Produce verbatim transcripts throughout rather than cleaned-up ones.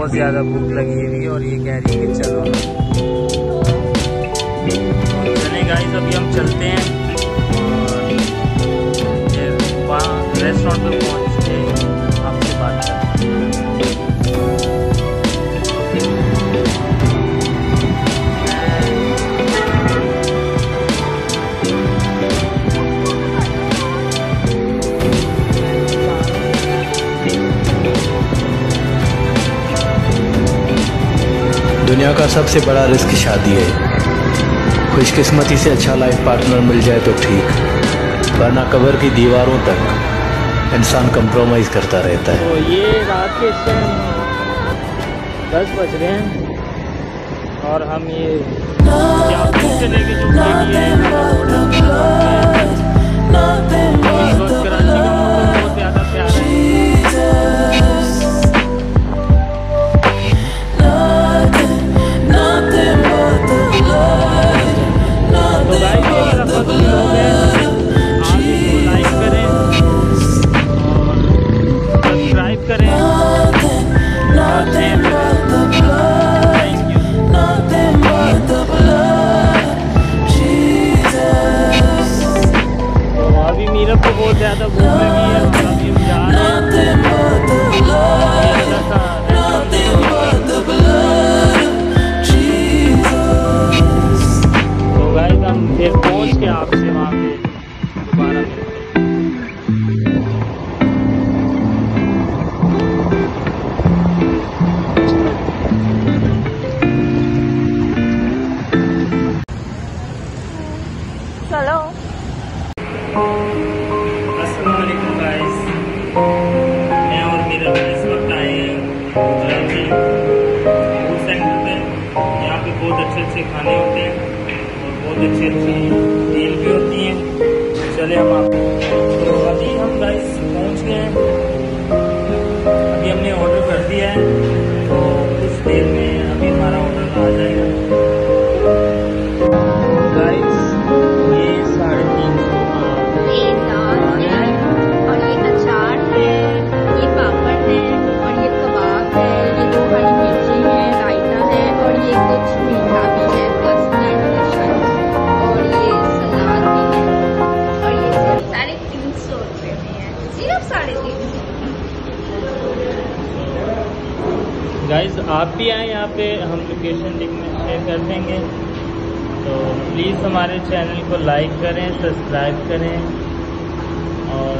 बहुत ज़्यादा भूख लगी हुई है और ये कह रही है कि चलो चले गाइस, अभी हम चलते हैं और फिर वहाँ रेस्टोरेंट पे पहुँच के आपसे बात करते हैं। दुनिया का सबसे बड़ा रिस्क शादी है। खुशकिस्मती से अच्छा लाइफ पार्टनर मिल जाए तो ठीक, वरना कब्र की दीवारों तक इंसान कंप्रोमाइज़ करता रहता है। तो ये रात के इस टाइम दस बज रहे हैं और हम ये जापुर से लेके जो गाड़ी है कराची का मौसम बहुत ज़्यादा प्यारा है। तो गाइस ये मेरा फर्स्ट व्लॉग है, आप इसको लाइक करें और सब्सक्राइब करें और शेयर करें। Thank you. तो अभी मीरा को बहुत ज़्यादा भूख लगी है और अभी हम जा रहे हैं। तो गाइस हम फिर पहुँच के आपसे वहाँ पे दोबारा मिलते हैं। चलो। अस्सलाम वालेकुम गाइस, मैं और मेरा इस वक्त आए हैं कराची फूड सेंटर पे। यहाँ पे बहुत अच्छे अच्छे खाने होते हैं और बहुत अच्छी अच्छी डील भी होती हैं। चले हम आप तो अभी हम गाइस पहुँच गए हैं। अभी हमने ऑर्डर कर दिया है तो कुछ देर में अभी हमारा ऑर्डर आ जाएगा। गाइस ये साढ़े तीन सौ ये दाल है और ये अचार है, ये पापड़ है और ये कबाब है, ये दो हरी मिर्ची है, रायता है और ये कुछ मीठा भी है, कस्टर्ड और ये सलाद भी है और ये सिर्फ साढ़े तीन सौ रुपये में है, सिर्फ साढ़े तीन सौ। गाइस आप भी आए यहाँ पे, हम लोकेशन लिंक में शेयर कर देंगे। तो प्लीज़ हमारे चैनल को लाइक करें, सब्सक्राइब करें और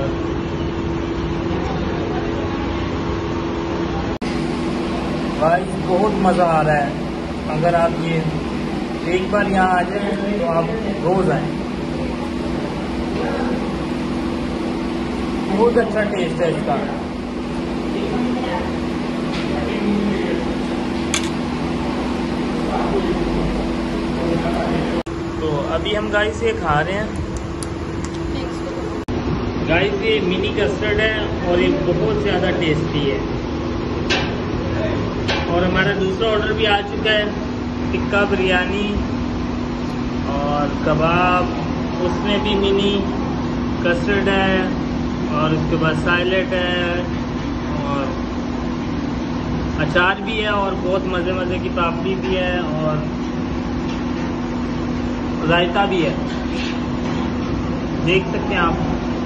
गाइस बहुत मज़ा आ रहा है। अगर आप ये एक बार यहाँ आ जाएं तो आप रोज़ आएं। बहुत अच्छा टेस्ट है इसका। तो अभी हम गाइस ये खा रहे हैं। गाइस ये मिनी कस्टर्ड है और ये बहुत ज़्यादा टेस्टी है। और हमारा दूसरा ऑर्डर भी आ चुका है, टिक्का बिरयानी और कबाब, उसमें भी मिनी कस्टर्ड है और उसके बाद साइलेट है और अचार भी है और बहुत मज़े मज़े की पापड़ी भी है और रायता भी है, देख सकते हैं आप।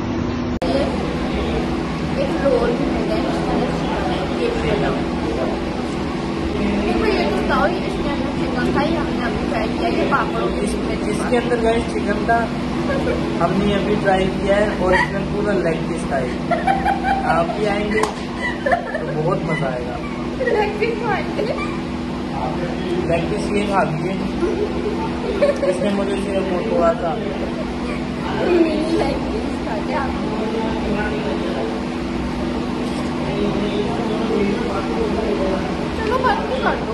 एक रोल भी मिल गया है, ये भी बताओ। ये तो बताओ, ये इसके अंदर चिकन था, ये हमने अभी ट्राई किया, ये पापड़ों के इसमें इसके अंदर गए चिकन था, हमने अभी ट्राई किया है और इसमें पूरा लेग पीस था। आप भी आएंगे तो बहुत मज़ा आएगा। लेग पीस खाएंगे, लेग पीस ये खा लीजिए, इसने मुझे सिर्फ वो हुआ था। लेग पीस खाते आप। चलो बंद भी कर दो।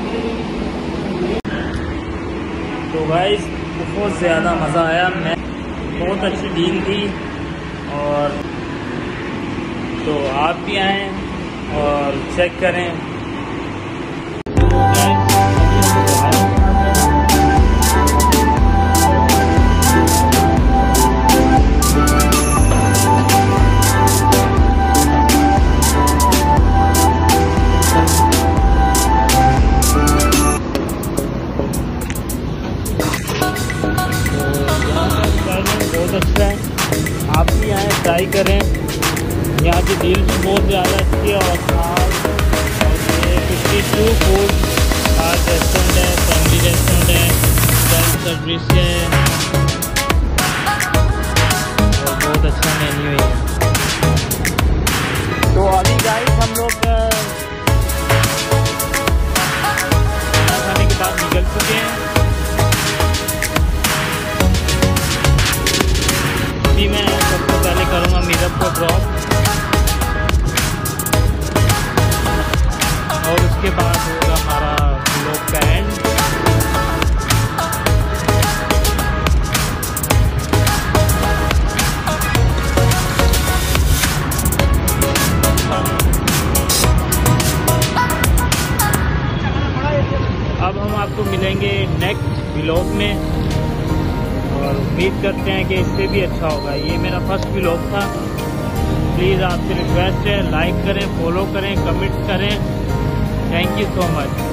तो गाइस बहुत ज़्यादा मज़ा आया, मैं बहुत अच्छी डील थी और तो आप भी आएँ और चेक करें। भी आए ट्राई करें। यहाँ की डील भी बहुत ज़्यादा अच्छी है और खास और ये फिफ्टी टू फूड खास रेस्टोरेंट है, फैमिली रेस्टोरेंट है, सेल्फ सर्विस है और बहुत अच्छा मेन्यू है। तो अभी गाइस हम लोग खाना खाने के बाद निकल चुके हैं। अभी मैं सबसे पहले करूँगा मीरअप को ड्रॉप और उसके बाद होगा हमारा व्लॉग का एंड। अब हम आपको मिलेंगे नेक्स्ट व्लॉग में और उम्मीद करते हैं कि इससे भी अच्छा होगा। ये मेरा फर्स्ट व्लॉग था। प्लीज़ आपसे रिक्वेस्ट है, लाइक करें, फॉलो करें, कमेंट करें। Thank you so much.